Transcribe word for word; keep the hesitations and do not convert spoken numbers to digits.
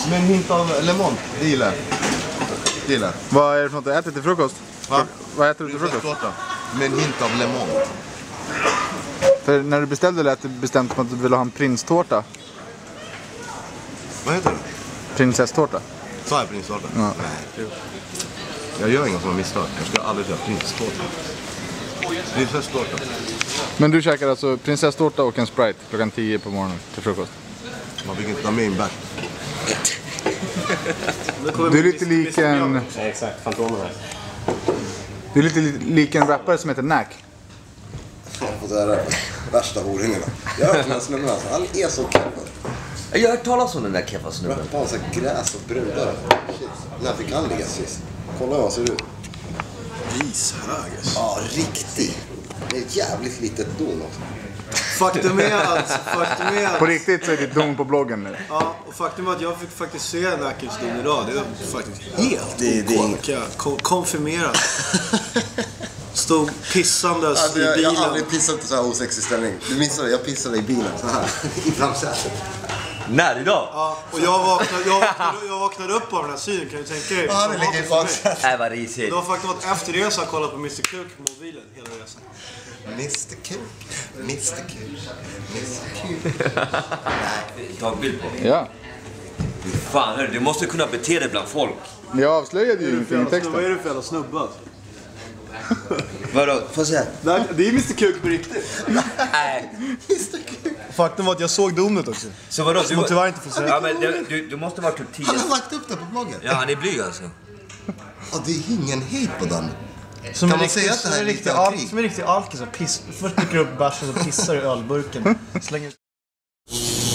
Med en hint av lemon. Det gillar jag. Det gillar jag. Vad är det för något du äter till frukost? Va? Vad äter du till frukost? Prinsesstårta. Med en hint av lemon. För när du beställde lät du bestämt att du ville ha en prinstårta. Vad heter det? Prinsesstårta. Sa jag prinsesstårta? Ja. Nej. Jag gör inga sådana misstag. Jag ska aldrig säga prinsesstårta. Prinsesstårta. Men du käkar alltså prinsesstårta och en Sprite klockan tio på morgonen till frukost. Man fick inte ta med in back. Du är lite lik en... Ja, exakt, Fantomen här. Du är lite lik en rappare som heter Nack. Och det är värsta horhingarna. Jag har hört den här snubben alltså. Han är så keffa. Jag har hört talas om den där keffa snubben. Rappar han så här gräs och brudar. Shit. När fick han ligga sist? Kolla vad han ser ut. Rishögers. Ja, riktigt. Det är ett jävligt litet don också. Faktum är att... Faktum är att På riktigt så är det don på bloggen nu. ja, och faktum är att jag fick faktiskt se Nackers dom idag. Det är faktiskt helt Det- det är OK. Kan jag kon- konfirmera. Stod pissandes Alltså, i jag, bilen. jag har aldrig pissat på så här osexig ställning. Du minns det? Jag pissade i bilen så här. I framsätet. När idag? Ja, och jag vaknade, jag, vaknade, jag vaknade upp av den här synen, kan du tänka dig? Ja, det ligger i baksätet. Nej, vad risigt. Det var faktiskt att efter resan kollade på mister Kuk på mobilen hela resan. mister Kuk. mister Kuk. mister Kuk. Ta en bild på mig. Ja. Fan, hörru, du måste kunna bete dig bland folk. Jag avslöjade ju ingenting i Vad är texten. det för jävla snubbe alltså? Vadå? Får jag se? Nej, det är mister Kuk på riktigt. Nej. mister Kuk. Faktum var att jag såg donet också. Så vadå? Som man tyvärr inte får säga. Ja, men du, du, du måste vara typ tio. Han har lagt upp det på bloggen. Ja, han är blyg alltså. Och det är ingen hate på den. Som Kan en man riktig, säga att det här som en är riktig lite al- krig? som en riktig alkis. Piss, först dricker upp bärsen och pissar i ölburken. Slänger